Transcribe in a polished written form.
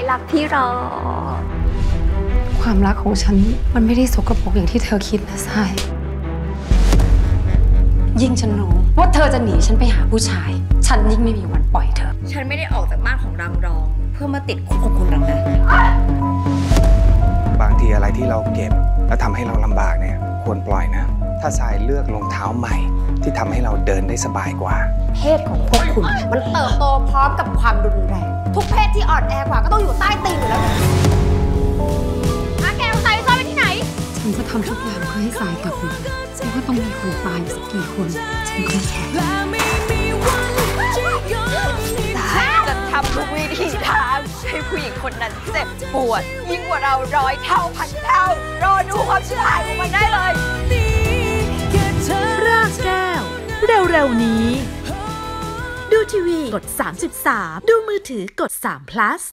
รักพี่รอความรักของฉันมันไม่ได้สกปรกอย่างที่เธอคิดนะทรายยิ่งฉันรู้ว่าเธอจะหนีฉันไปหาผู้ชายฉันยิ่งไม่มีวันปล่อยเธอฉันไม่ได้ออกจากบ้านของรังรองเพื่อมาติดคุกของคุณหรอกนะบางทีอะไรที่เราเก็บแล้วทำให้เราลำบากเนี่ยควรปล่อยนะถ้าทรายเลือกรองเท้าใหม่ที่ทำให้เราเดินได้สบายกว่าเพศของพวกคุณมันเติบโตพร้อมกับความรุนแรงทุกเพศที่อ่อนแอกว่าก็ต้องอยู่ใต้ตีนอยู่แล้วแกเอาทรายซ่อนไว้ที่ไหนฉันจะทำทุกอย่างเพื่อให้ทรายกลับมาไม่ว่าต้องมีคนตายสักกี่คนฉันก็ไม่แคร์จะทำทุกวิธีทางให้ผู้หญิงคนนั้นเจ็บปวดยิ่งกว่าเรา100 เท่าพันเท่ารอดูความชิบหายของมันได้เลยรากแก้วเร็วๆนี้ดูทีวีกด33ดูมือถือกด3 plus